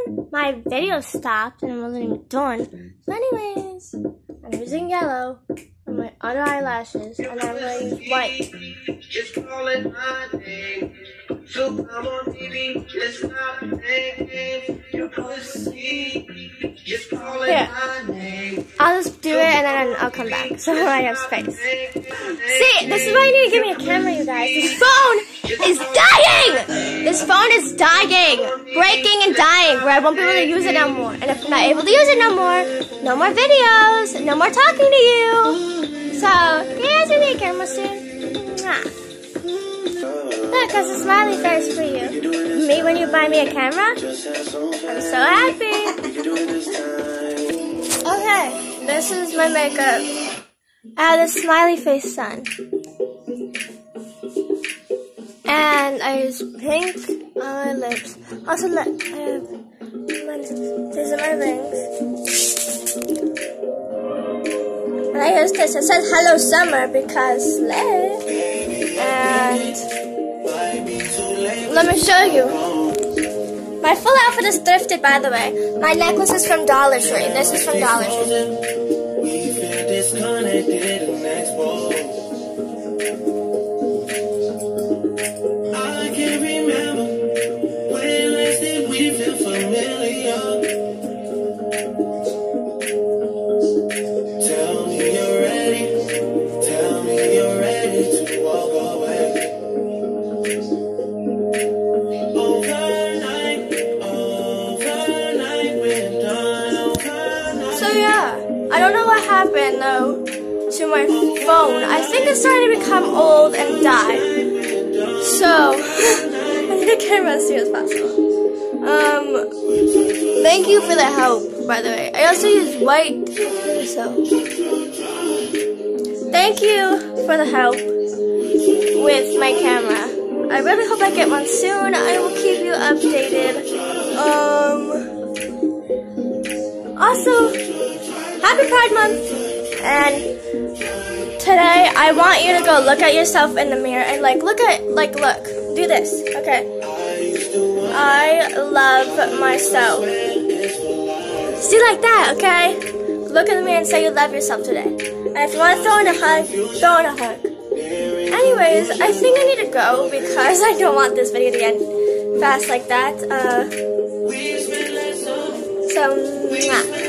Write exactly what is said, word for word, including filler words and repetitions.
my video stopped and I wasn't even done. So anyways, I'm using yellow on my under eyelashes and I'm going to use white. Just call it my name. So come on, baby, let's stop playing. Your pussy. Just call it Here. my name. I'll just do it and then I'll come back so I have space. See, this is why you need to give me a camera, you guys. This phone is dying! This phone is dying! Breaking and dying where I won't be able to use it no more. And if I'm not able to use it no more, no more videos, no more talking to you. So, you guys give me a camera soon. Mwah. Look, there's a smiley face for you. Me when you buy me a camera? I'm so happy. Okay, this is my makeup. I have a smiley face sun. And I use pink on my lips. Also, look, I have lenses. These are my rings. And I use this. It says Hello Summer because slay. And let me show you. My full outfit is thrifted, by the way. My necklace is from Dollar Tree. This is from Dollar Tree. I can't remember when last did we feel familiar. Tell me you're ready. Tell me you're ready to walk away. Overnight, overnight, we're done. Overnight. So yeah, I don't know what happened though to my phone. I think it's starting to become old and die. So I need a camera as soon as possible. Um, thank you for the help, by the way. I also use white, so thank you for the help with my camera. I really hope I get one soon. I will keep you updated. Um, also, happy Pride Month, and today I want you to go look at yourself in the mirror and like look at, like look, do this, okay? I love myself. See, like that, okay? Look in the mirror and say you love yourself today. And if you want to throw in a hug, throw in a hug. Anyways, I think I need to go because I don't want this video to end fast like that. Uh, so, mwah.